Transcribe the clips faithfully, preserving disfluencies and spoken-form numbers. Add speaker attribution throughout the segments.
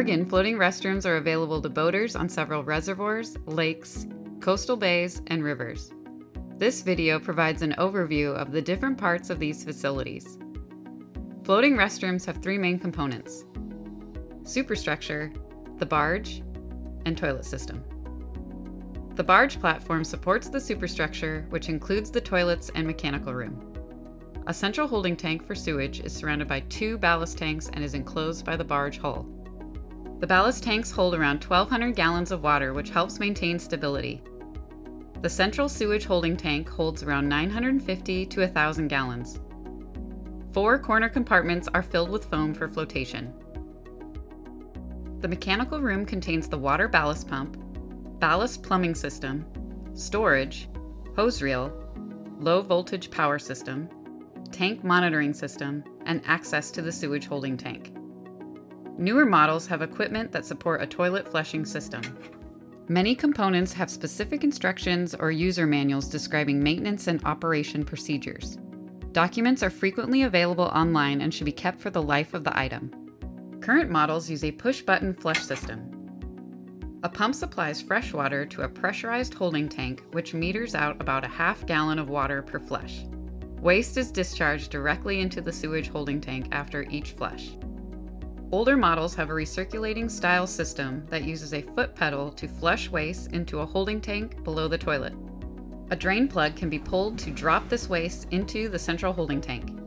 Speaker 1: Oregon, floating restrooms are available to boaters on several reservoirs, lakes, coastal bays, and rivers. This video provides an overview of the different parts of these facilities. Floating restrooms have three main components: superstructure, the barge, and toilet system. The barge platform supports the superstructure, which includes the toilets and mechanical room. A central holding tank for sewage is surrounded by two ballast tanks and is enclosed by the barge hull. The ballast tanks hold around twelve hundred gallons of water, which helps maintain stability. The central sewage holding tank holds around nine hundred fifty to one thousand gallons. Four corner compartments are filled with foam for flotation. The mechanical room contains the water ballast pump, ballast plumbing system, storage, hose reel, low voltage power system, tank monitoring system, and access to the sewage holding tank. Newer models have equipment that support a toilet flushing system. Many components have specific instructions or user manuals describing maintenance and operation procedures. Documents are frequently available online and should be kept for the life of the item. Current models use a push-button flush system. A pump supplies fresh water to a pressurized holding tank, which meters out about a half gallon of water per flush. Waste is discharged directly into the sewage holding tank after each flush. Older models have a recirculating style system that uses a foot pedal to flush waste into a holding tank below the toilet. A drain plug can be pulled to drop this waste into the central holding tank.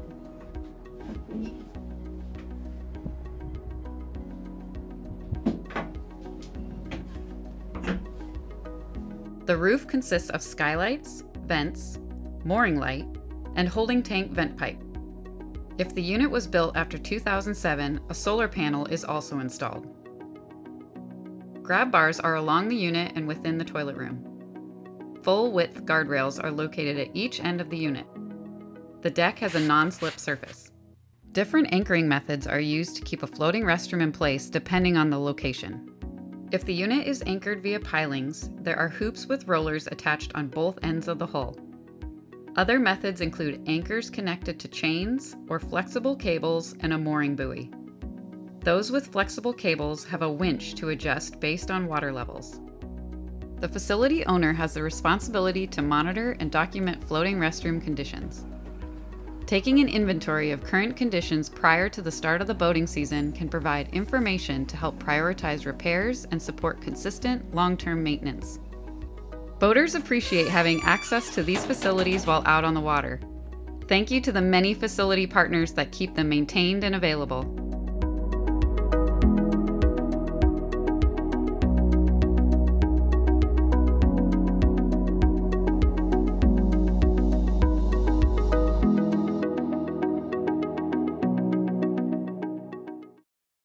Speaker 1: The roof consists of skylights, vents, mooring light, and holding tank vent pipe. If the unit was built after two thousand seven, a solar panel is also installed. Grab bars are along the unit and within the toilet room. Full-width guardrails are located at each end of the unit. The deck has a non-slip surface. Different anchoring methods are used to keep a floating restroom in place depending on the location. If the unit is anchored via pilings, there are hoops with rollers attached on both ends of the hull. Other methods include anchors connected to chains or flexible cables and a mooring buoy. Those with flexible cables have a winch to adjust based on water levels. The facility owner has the responsibility to monitor and document floating restroom conditions. Taking an inventory of current conditions prior to the start of the boating season can provide information to help prioritize repairs and support consistent, long-term maintenance. Boaters appreciate having access to these facilities while out on the water. Thank you to the many facility partners that keep them maintained and available.